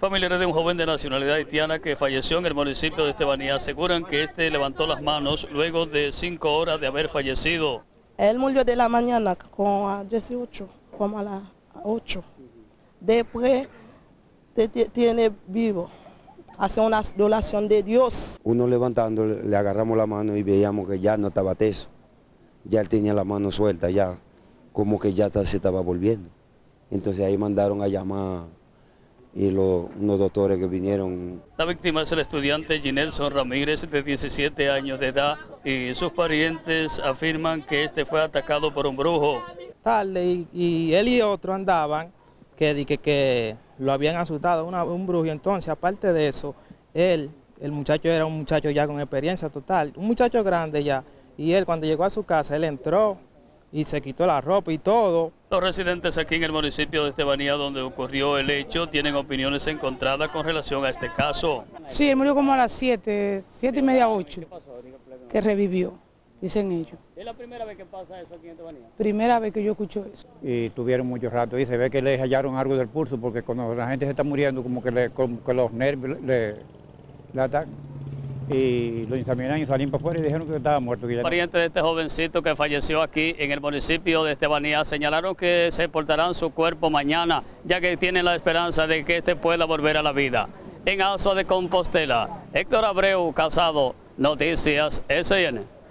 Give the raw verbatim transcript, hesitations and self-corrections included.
Familiares de un joven de nacionalidad haitiana que falleció en el municipio de Estebanía aseguran que este levantó las manos luego de cinco horas de haber fallecido. Él murió de la mañana con a dieciocho, como a las ocho. Después te, te, tiene vivo, hace una donación de Dios. Uno levantando, le agarramos la mano y veíamos que ya no estaba teso. Ya él tenía la mano suelta, ya como que ya se estaba volviendo. Entonces ahí mandaron a llamar y los, unos doctores que vinieron. La víctima es el estudiante Ginelson Ramírez, de diecisiete años de edad, y sus parientes afirman que este fue atacado por un brujo. Tarde, y, y él y otro andaban que, que, que lo habían asustado, una, un brujo, y entonces aparte de eso, él, el muchacho era un muchacho ya con experiencia total, un muchacho grande ya, y él cuando llegó a su casa, él entró y se quitó la ropa y todo. Los residentes aquí en el municipio de Estebanía, donde ocurrió el hecho, tienen opiniones encontradas con relación a este caso. Sí, él murió como a las siete, siete y media, ocho, que revivió, dicen ellos. ¿Es la primera vez que pasa eso aquí en Estebanía? Primera vez que yo escucho eso. Y tuvieron mucho rato y se ve que le hallaron algo del pulso, porque cuando la gente se está muriendo, como que, le, como que los nervios le, le atacan. Y lo examinan y salían para afuera y dijeron que estaba muerto. Que ya Parientes de este jovencito que falleció aquí en el municipio de Estebanía señalaron que se portarán su cuerpo mañana, ya que tienen la esperanza de que este pueda volver a la vida. En Azua de Compostela, Héctor Abreu Casado, Noticias S N.